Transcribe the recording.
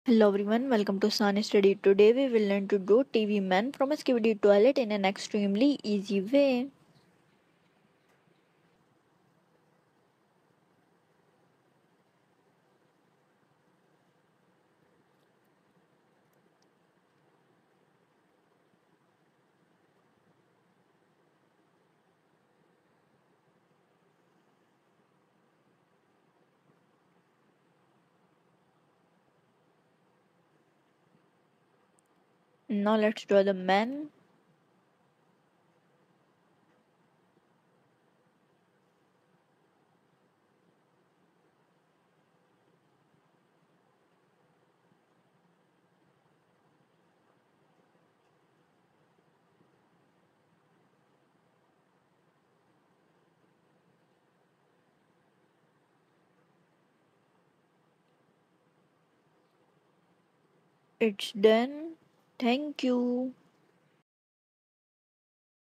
Hello everyone, welcome to Sun Study. Today we will learn to do TV man from a skibidi toilet in an extremely easy way. Now let's draw the man. It's done. Thank you.